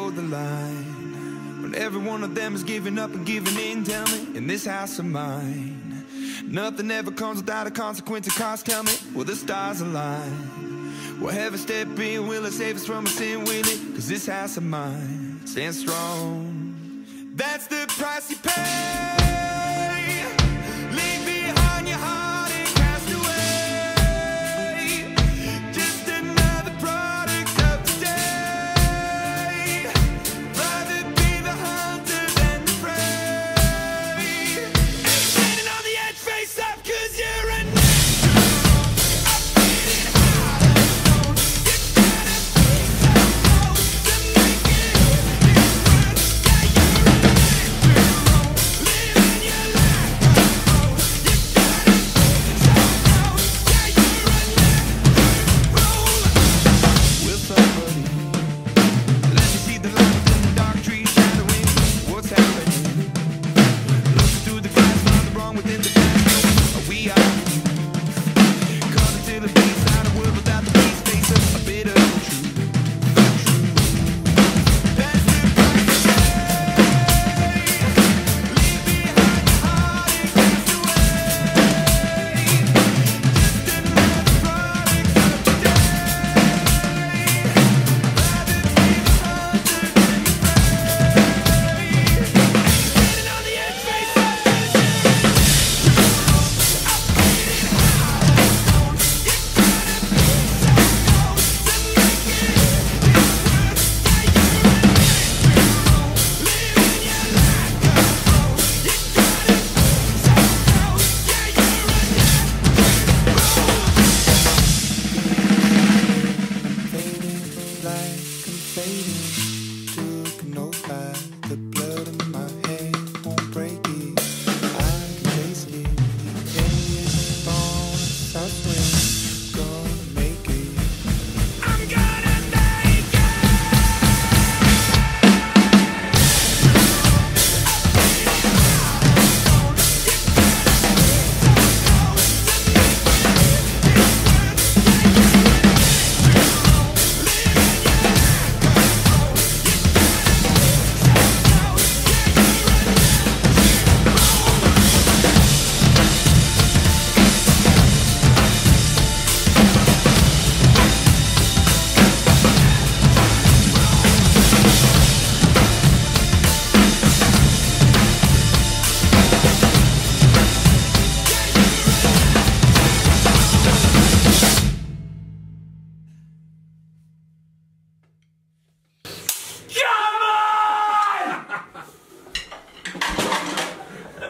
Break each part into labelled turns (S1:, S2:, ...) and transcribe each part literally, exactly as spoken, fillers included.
S1: toe the line. When every one of them is giving up and giving in, tell me, in this house of mine, nothing ever comes without a consequence of cost. Tell me, will the stars align? Will heaven step in? Will it save us from a sin? Will it? Cause this house of mine stands strong. That's the price you pay. Leave behind your heart and cast away. Just another product of today. Rather be the hunter than the prey. And standing on the edge, face up, cause you're a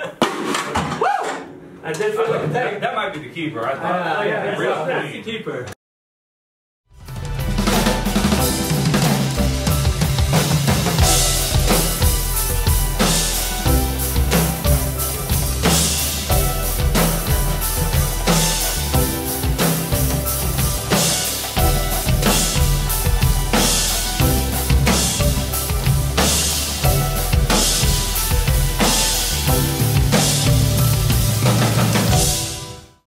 S2: I did feel like that, that might be the keeper. I thought. Uh, yeah, that's, that's the keeper.